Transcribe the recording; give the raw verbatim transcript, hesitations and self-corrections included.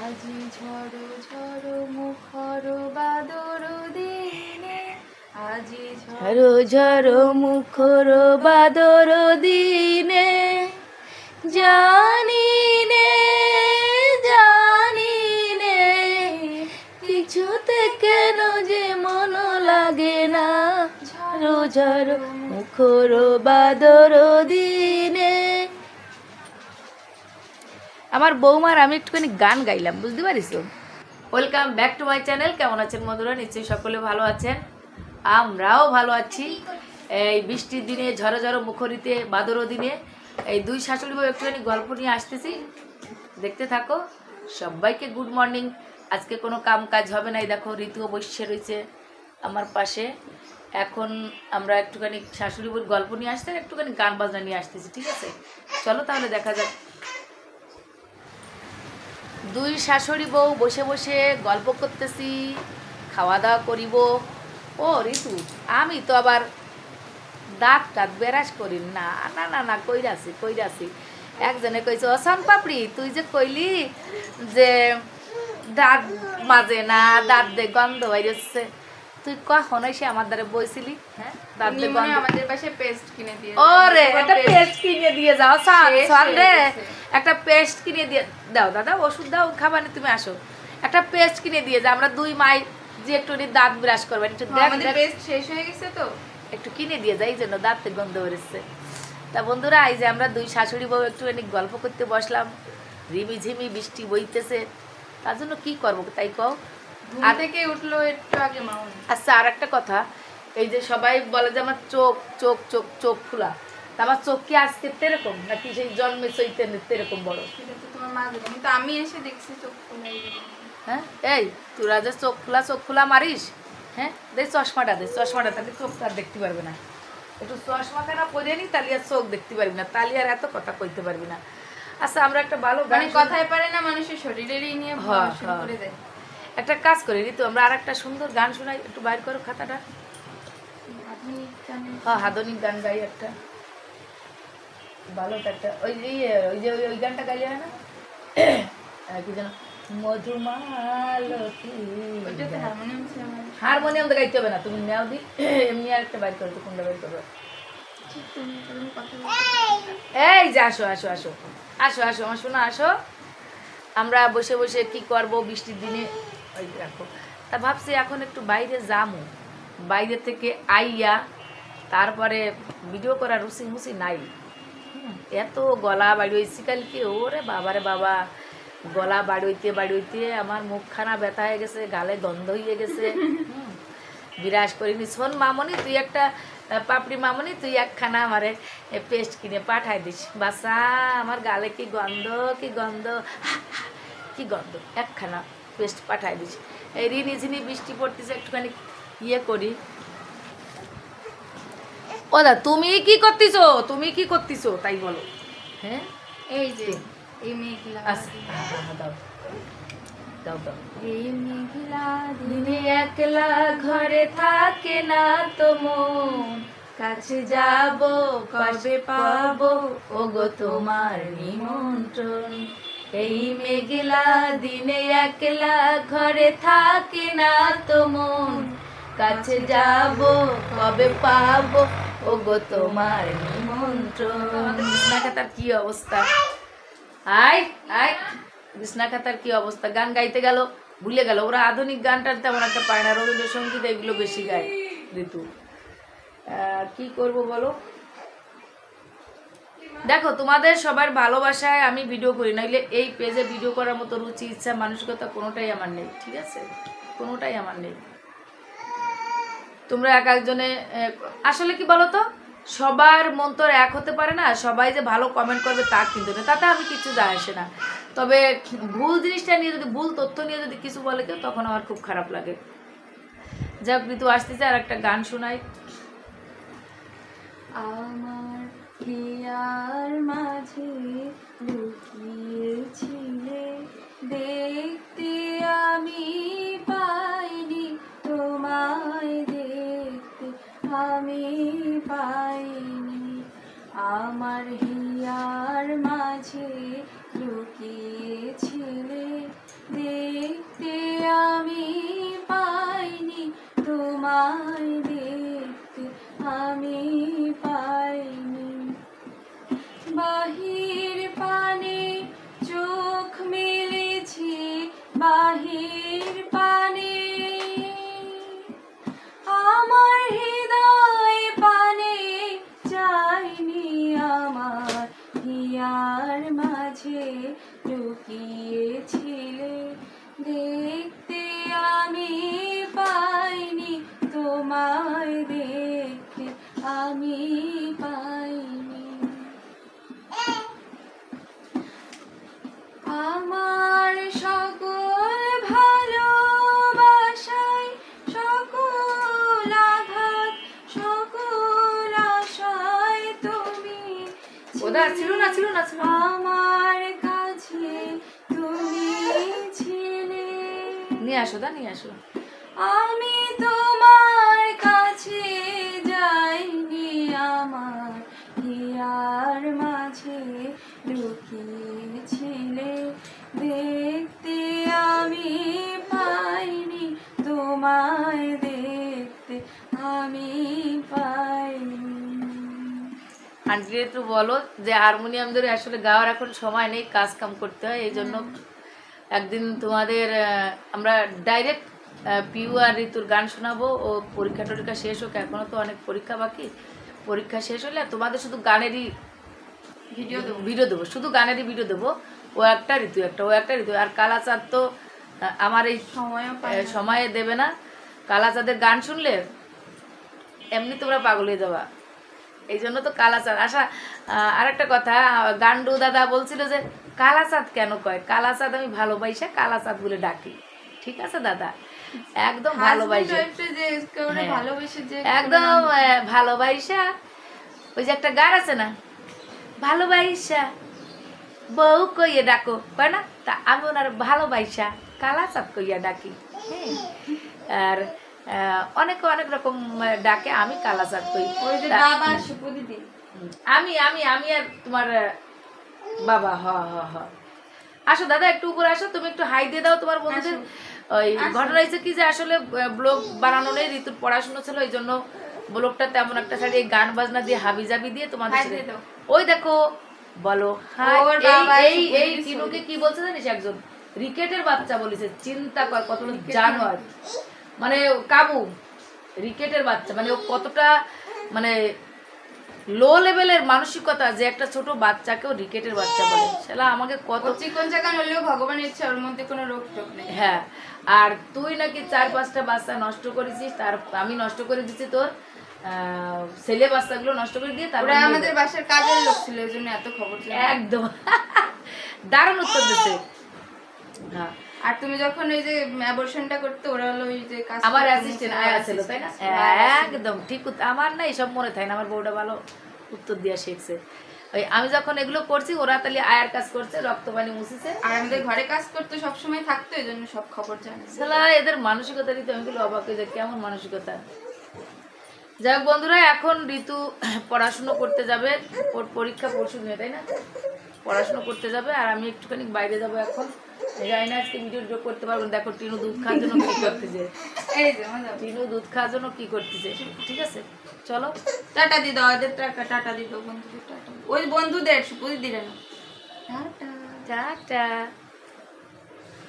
আজি ঝড়ো ঝড়ো মুখর বাদর দিনে আজি ঝড়ো ঝড়ো মুখর বাদর দিনে জানি নে জানি নে কিছুতে কেন যে মন লাগে না ঝড়ো ঝড়ো মুখর বাদর দিনে। আমার বৌমার আমি একটুখানি গান গাইলাম, বুঝতে পারিস? Welcome back to my channel. কেমন আছেন বন্ধুরা? নিশ্চয়ই সকলে ভালো আছেন, আমরাও ভালো আছি। এই বৃষ্টির দিনে, ঝড়ো ঝড়ো মুখরিতে, বাদরও দিনে এই দুই শাশুড়ি বউ একটুখানি গল্প নিয়ে আসতেছি, দেখতে থাকো। সবাইকে গুড মর্নিং। আজকে কোনো কাম কাজ হবে না, এই দেখো ঋতুও বসে রয়েছে আমার পাশে। এখন আমরা একটুখানি শাশুড়ি বউর গল্প নিয়ে আসতে, একটুখানি গান বাজনা নিয়ে আসতেছি, ঠিক আছে? চলো তাহলে দেখা যাক। দুই শাশুড়ি বউ বসে বসে গল্প করতেছি, খাওয়া দাওয়া করিব। ও ঋতু, আমি তো আবার দাঁত টাত বেরাস করি না না না না কইরাছি কইরাছি একজনে কইছে, ও সন পাপড়ি, তুই যে কইলি যে দাঁত মাজে না, দাঁত দে গন্ধ বাইরেছে, তুই কখন এসে আমার দ্বারা বইছিলি? হ্যাঁ, দাঁত দে গন্ধ। আমাদের পাশে পেস্ট কিনে দিয়ে ওরে একটা পেস্ট কিনে দিয়ে যাও সান সান রে, একটা পেস্ট কিনে দিয়ে দাও। দাদা ওষুধ দাও, খাবানি, তুমি আসো, একটা পেস্ট কিনে দিয়ে যাও। আমরা দুই মাই যে একটু দাঁত ব্রাশ করবেন, একটু আমাদের পেস্ট শেষ হয়ে গেছে তো একটু কিনে দিয়ে যাই, এই জন্য দাঁতে গন্ধ বেরোচ্ছে। তা বন্ধুরা, এই যে আমরা দুই শাশুড়ি বউ একটুখানি গল্প করতে বসলাম, রিমি ঝিমি বৃষ্টি বইতেছে, তার জন্য কি করবো তাই কও? আর থেকে উঠলো একটু আগে মাউন। আচ্ছা, আর একটা কথা, এই যে সবাই বলে যে আমার চোখ চোখ চোখ চোখ খোলা, তা আমার চোখ কি আজকে তেরকম নাকি সেই জন্মে চৈতে তেরকম বড়? সেটা তো তোমার মা জানে, কিন্তু আমি এসে দেখছি চোখ খোলা। হ্যাঁ, এই তোরা যে চোখ খোলা চোখ খোলা মারিস, হ্যাঁ দে চশমাটা দে, চশমাটা তাহলে চোখটা আর দেখতে পারবে না। একটু চশমা কেনা পরে নি, তাহলে আর চোখ দেখতে পারবি না, তাহলে আর এত কথা কইতে পারবি না। আচ্ছা, আমরা একটা ভালো মানে কথাই পারে না, মানুষের শরীরেরই নিয়ে ভরসা করে দেয়। একটা কাজ করি ঋতু, আমরা আর একটা সুন্দর গান শোনাই, একটু বাইর করো খাতাটা। হ্যাঁ, আধুনিক গান গাই একটা ভালো একটা, ওই যে ওই যে ওই গানটা গাইলে হয় না, কি যেন, মধুমালতী। হারমোনিয়াম তো গাইতে হবে না, তুমি নেও দি, এমনি আর একটা বাইর করো, কোনটা বাইর করো? এই যে আসো আসো আসো আসো আসো আমার শোনা, আসো। আমরা বসে বসে কি করব বৃষ্টির দিনে, ওই রাখো। তা ভাবছি এখন একটু বাইরে যামু, বাইরে থেকে আইয়া তারপরে ভিডিও করার রুচি মুচি নাই। এত গলা বাড়িয়েছি কালকে, ওরে বাবারে বাবা, গলা বাড়িতে বাড়িতে আমার মুখখানা ব্যথা হয়ে গেছে, গালে গন্ধ হয়ে গেছে। বিরাজ করিনি। শোন মামনি, তুই একটা পাপড়ি মামনি, তুই একখানা আমারে পেস্ট কিনে পাঠাই দিস। বাসা আমার গালে কি গন্ধ, কি গন্ধ, কি গন্ধ, একখানা পেস্ট পাঠাই দিস। এই রিনি ঝিনি বৃষ্টি পড়তেছে, একটুখানি ইয়ে করি। ও দা, তুমি কি করতেছো? তুমি কি করতেছো তাই বলো। হ্যাঁ, এই যে এই মেঘলা, দাও দাও দাও। এই মেঘলা দিনে একলা ঘরে থাকে না তো মন, কাছে যাব কবে পাবো ওগো তোমার নিমন্ত্রণ। এই মেঘলা দিনে একলা ঘরে থাকে না তো মন, কাছে যাব কবে পাবো ওগো তোমার নিমন্ত্রণ। বিছনা খাতার কি অবস্থা, আয় আয়, বিছনা খাতার কি অবস্থা। গান গাইতে গেল ভুলে গেল, ওরা আধুনিক গানটা তেমন একটা পায় না, রবীন্দ্রসঙ্গীত এগুলো বেশি গায় ঋতু। কি করব বলো? দেখো, তোমাদের সবার ভালোবাসায় আমি ভিডিও করি, নাইলে এই পেজে ভিডিও করার মতো রুচি, ইচ্ছা, মানসিকতা কোনোটাই আমার নেই, ঠিক আছে? কোনোটাই আমার নেই। তোমরা এক একজনে আসলে কি বলো তো, সবার মন তো এক হতে পারে না, সবাই যে ভালো কমেন্ট করবে তা কিন্তু না, তাতে আমি কিছু যায় আসে না। তবে ভুল জিনিসটা নিয়ে যদি, ভুল তথ্য নিয়ে যদি কিছু বলে কেউ, তখন আমার খুব খারাপ লাগে। যাক, ঋতু আসতেছে, আর একটা গান শোনাই। আমার হিয়ার মাঝে লুকিয়েছিলে, দেখতে আমি পাইনি তোমায়, দেখতে আমি পাইনি। আমার হিয়ার মাঝে লুকিয়েছিলে, বাহির পানে আমার হৃদয় পানে চাইনি আমার হিয়ার মাঝে লুকিয়েছিলে দেখতে আমি পাইনি তোমায় দেখতে আমি পাইনি আমার সকল ভালোবাসায় সকল আঘাত সকল আশায় তুমি ওদা ছিল না ছিল না ছিল না। আমার কাছে তুমি ছিলে নিয়ে আসো দা নিয়ে আসো আমি তোমার কাছে যাইনি আমার হিয়ার মাঝে লুকিয়েছিলে দেখতে আমি পাইনি তোমায় দেখতে আমি পাইনি। আন্টি একটু বলো যে হারমোনিয়াম ধরে আসলে গাওয়ার এখন সময় নেই, কাজ কাম করতে হয়, এই জন্য একদিন তোমাদের আহ, আমরা ডাইরেক্ট পিউ আর ঋতুর গান শোনাবো। ও পরীক্ষা টরীক্ষা শেষ হোক, এখনো তো অনেক পরীক্ষা বাকি। পরীক্ষা শেষ হলে তোমাদের শুধু গানেরই ভিডিও দেবো ভিডিও দেবো, শুধু গানেরই ভিডিও দেবো। ও একটা ঋতু একটা, ও একটা ঋতু। আর কালাচাঁদ তো আহ, আমার এই সময়ও পাই আহ, না। সময়ে দেবে না। কালাচাঁদের গান শুনলে এমনি তোমরা পাগল হয়ে যাবা, এই জন্য তো কালাচাঁদ আশা। আর একটা কথা, গান্ডু দাদা বলছিল যে কালাচাঁদ কেন কয়, কালাচাঁদ আমি ভালোবাসা কালাচাঁদ বলে ডাকি। ঠিক আছে দাদা, একদম ভালোবাসা, Husband-wife-টা যে একেবারে হ্যাঁ। ভালোবেসে যে একদম আহ, ভালোবাসা। ওই যে একটা গান আছে না, ভালোবাসা বউ কইয়ে ডাকো, কয় না, তা আমি ওনার ভালোবাসা কালাচাঁদ কইয়া ডাকি। হ্যাঁ, আর আহ, অনেকে অনেক রকম আহ, ডাকে, আমি কালাচাঁদ কই। ওই যে তা- বাবা সুপদিদি আমি আমি আমি আর তোমার আহ, বাবা। হ হ হ আসো দাদা, একটু উপরে আসো, তুমি একটু হাই দিয়ে দাও তোমার বন্ধুদের। ওই ঘটনা হয়েছে কি যে আসলে ব্লগ বানানো নেই, ঋতুর পড়াশোনা ছিল, এই জন্য ব্লগটা তেমন একটা সাইডে গান বাজনা দিয়ে হাবি জাবি দিয়ে তোমাদের হাই সাথে- দিয়ে দাও। ওই দেখো বলো হাই। ওর এই বাবা এই সুপুরি এই টিনুকে কি বলছে জানিস, একজন রিকেটের বাচ্চা বলেছে। চিন্তা কর কত জানোয়ার, মানে কাবু রিকেটের বাচ্চা, মানে ও কতটা মানে লো লেভেলের মানসিকতা যে একটা ছোট বাচ্চাকেও রিকেটের বাচ্চা বলে। শালা আমাকে কত ও চিকন চাকান হলেও ভগবানের ইচ্ছা ওর মধ্যে কোনো রোগ টোক নেই। হ্যাঁ। আর তুই নাকি চার পাঁচটা বাচ্চা নষ্ট করেছিস, তার আমি নষ্ট করে দিচ্ছি তোর আহ, ছেলে বাচ্চাগুলো নষ্ট করে দিয়ে তারপর ওরা নিয়ে আমাদের যা। বাসার কাজের লোক ছিল, এই জন্য এত খবর ছিল। একদম দারুণ উত্তর দিচ্ছে। হ্যাঁ, আর তুমি যখন ওই যে অ্যাবর্শনটা করতে, ওরা হলো ওই যে কাজ আমার করতে অ্যাসিস্ট্যান্ট মুছে আয়া ছিল, তাই না? assistant। একদম ঠিক উত্তর। আমার না এসব মনে থাকে না, আমার বউটা ভালো উত্তর দিয়া শিখছে। ওই আমি যখন এগুলো করছি, ওরা তাহলে আয়ার কাজ করছে, রক্ত পানি মুছিছে। আর আমাদের ঘরে কাজ করতে সবসময় থাকতো, এই জন্য সব খবর জানে। শালা এদের মানসিকতা দিতে আমি বলি অবাক হয়ে যায়, কেমন মানসিকতা। যাই হোক বন্ধুরা, এখন ঋতু পড়াশুনো করতে যাবে, ওর পরীক্ষা পরশু দিনে, তাই না? পড়াশুনো করতে যাবে, আর আমি একটুখানি বাইরে যাবো এখন। জানি না আজকে ভিডিও যোগ করতে পারবো না। দেখো টিনু দুধ খাওয়ার জন্য কি করতেছে, এই যে মজা। টিনু দুধ খাওয়ার জন্য কি করতেছে। ঠিক আছে, চলো টাটা দি দাও, ওদের টাকা টাটা দি দাও, বন্ধুদের টাটা। ওই বন্ধুদের সুপদি দিলেন টাটা। টাটা।